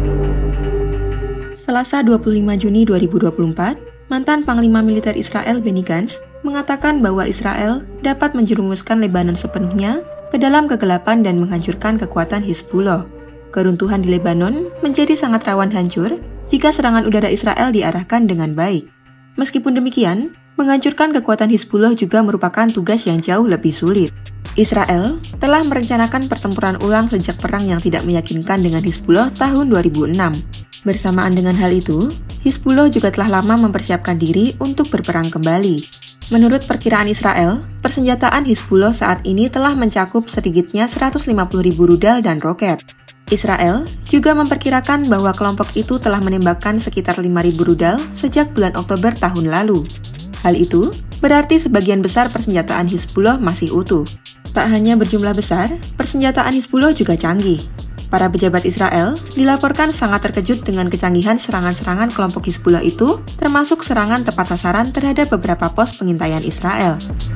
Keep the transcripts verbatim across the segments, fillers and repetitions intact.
Selasa dua puluh lima Juni dua ribu dua puluh empat, mantan Panglima Militer Israel Benny Gantz mengatakan bahwa Israel dapat menjerumuskan Lebanon sepenuhnya ke dalam kegelapan dan menghancurkan kekuatan Hizbullah. Keruntuhan di Lebanon menjadi sangat rawan hancur jika serangan udara Israel diarahkan dengan baik. Meskipun demikian, menghancurkan kekuatan Hizbullah juga merupakan tugas yang jauh lebih sulit. Israel telah merencanakan pertempuran ulang sejak perang yang tidak meyakinkan dengan Hizbullah tahun dua ribu enam. Bersamaan dengan hal itu, Hizbullah juga telah lama mempersiapkan diri untuk berperang kembali. Menurut perkiraan Israel, persenjataan Hizbullah saat ini telah mencakup sedikitnya seratus lima puluh ribu rudal dan roket. Israel juga memperkirakan bahwa kelompok itu telah menembakkan sekitar lima ribu rudal sejak bulan Oktober tahun lalu. Hal itu berarti sebagian besar persenjataan Hizbullah masih utuh. Tak hanya berjumlah besar, persenjataan Hizbullah juga canggih. Para pejabat Israel dilaporkan sangat terkejut dengan kecanggihan serangan-serangan kelompok Hizbullah itu, termasuk serangan tepat sasaran terhadap beberapa pos pengintaian Israel.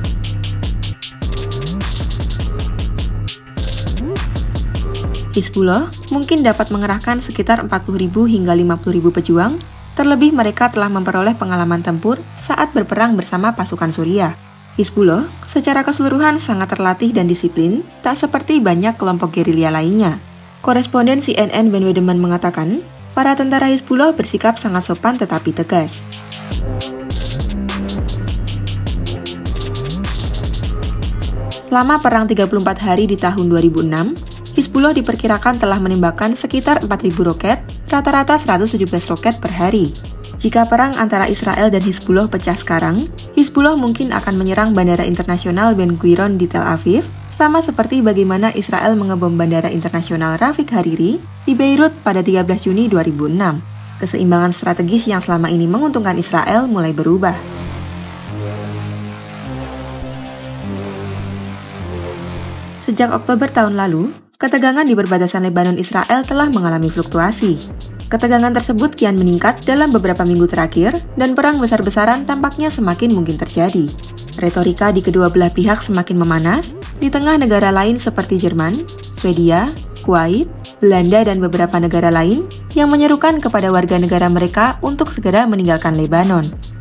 Hizbullah mungkin dapat mengerahkan sekitar empat puluh ribu hingga lima puluh ribu pejuang, terlebih mereka telah memperoleh pengalaman tempur saat berperang bersama pasukan Suriah. Hizbullah secara keseluruhan sangat terlatih dan disiplin, tak seperti banyak kelompok gerilya lainnya. Koresponden C N N Ben Wedeman mengatakan, para tentara Hizbullah bersikap sangat sopan tetapi tegas. Selama perang tiga puluh empat hari di tahun dua ribu enam, Hizbullah diperkirakan telah menembakkan sekitar empat ribu roket, rata-rata seratus tujuh belas roket per hari. Jika perang antara Israel dan Hizbullah pecah sekarang, Hizbullah mungkin akan menyerang Bandara Internasional Ben Gurion di Tel Aviv, sama seperti bagaimana Israel mengebom Bandara Internasional Rafik Hariri di Beirut pada tiga belas Juni dua ribu enam. Keseimbangan strategis yang selama ini menguntungkan Israel mulai berubah. Sejak Oktober tahun lalu, ketegangan di perbatasan Lebanon Israel telah mengalami fluktuasi. Ketegangan tersebut kian meningkat dalam beberapa minggu terakhir, dan perang besar-besaran tampaknya semakin mungkin terjadi. Retorika di kedua belah pihak semakin memanas, di tengah negara lain seperti Jerman, Swedia, Kuwait, Belanda, dan beberapa negara lain yang menyerukan kepada warga negara mereka untuk segera meninggalkan Lebanon.